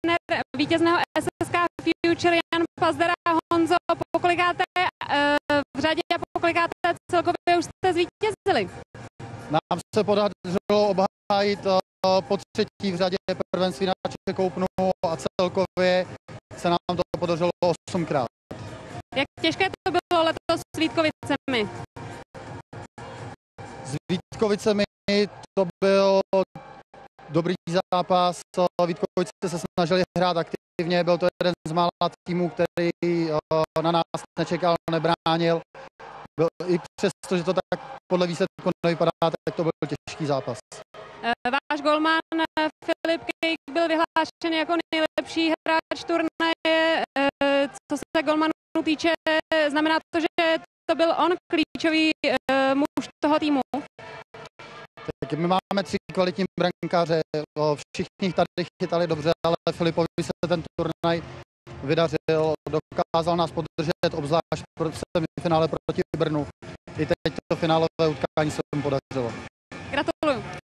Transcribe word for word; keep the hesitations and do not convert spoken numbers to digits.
trenér vítězného S S K Future Jan Pazdera. Honzo, pokolikáte v řadě a pokolikáte celkově už jste zvítězili? Nám se podařilo obhájit po třetí v řadě prvenství na Czech Openu a celkově se nám to podařilo osmkrát. Jak těžké to bylo letos s Vítkovicemi? S Vítkovicemi to byl dobrý zápas. Vítkovice se snažili hrát aktivně, byl to jeden z mála týmů, který na nás nečekal, nebránil. Byl, I přesto, že to tak podle výsledku nevypadá, tak to byl těžký zápas. Váš golman Filip Kejk byl vyhlášen jako nejlepší hráč turnaje. Co se golmanu týče, znamená to, že to byl on klíčový muž toho týmu? Tak my máme tři kvalitní brankáře, všichni tady chytali dobře, ale Filipovi se ten turnaj vydařil, dokázal nás podržet, obzvlášť v semifinále proti Brnu. I teď to finálové utkání se mu podařilo.